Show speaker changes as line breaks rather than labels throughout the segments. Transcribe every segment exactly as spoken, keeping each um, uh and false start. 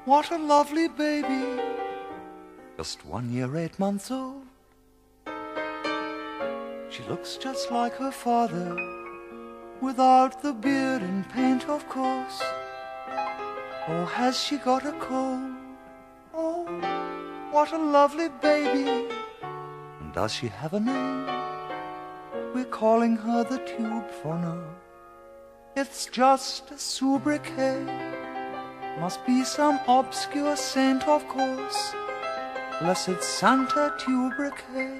what a lovely baby, just one year, eight months old. She looks just like her father, without the beard and paint, of course. Or has she got a cold? Oh, what a lovely baby. And does she have a name? We're calling her the Tube for now. It's just a sobriquet. Must be some obscure saint, of course. Blessed Santa Tubercay.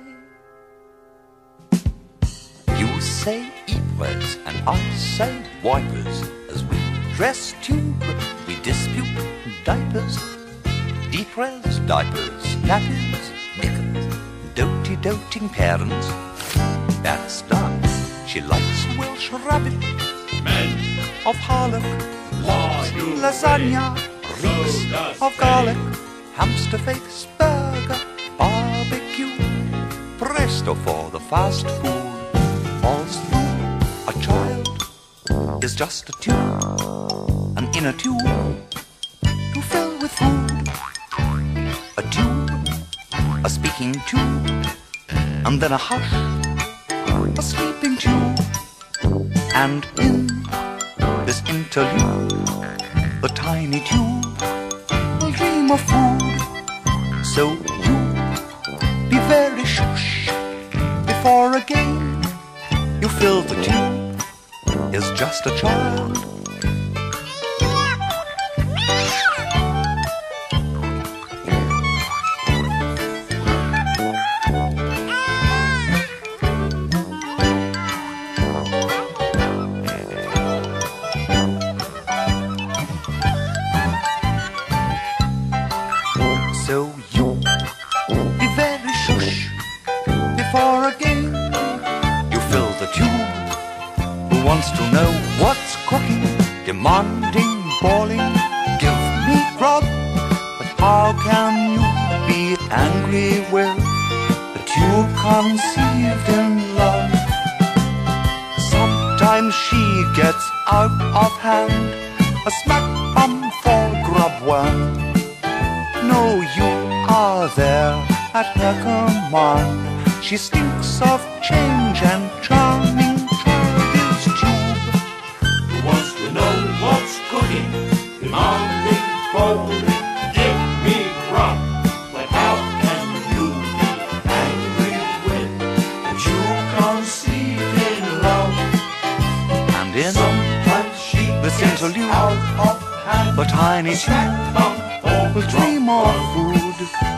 You say Ypres and I say wipers. As we dress Tube, we dispute diapers. Ypres, diapers, nappies, knickers. Doty doting parents. That's done. She likes Welsh rabbit,
Men
of Harlech,
Why do
lasagna,
they?
reeks
So does
of
they.
garlic, hamster fakes, burger, barbecue, presto for the fast food. Falls through, a child is just a tube, and in a tube you fill with food. A tube, a speaking tube, and then a hush, a sleeping tube. And in this interlude, the tiny tube will dream of food. So you be very shush before again you fill the tube. Is just a child. So you be very shush before again you fill the tube. Who wants to know what's cooking? Demanding, bawling, give me grub. But how can you be angry with the tube conceived in love? Sometimes she gets out of hand, a smack bum for grub worm. No, you are there at her command. She stinks of change and charming childish tube.
Who wants to know what's cooking? Demanding, bowling, give me grub. But how can you be angry with the tube conceived in love?
And in
Sometimes she
this
gets
interlude,
out of hand,
the tiny
a smack
tube
bum for
will dream
grub.
of food.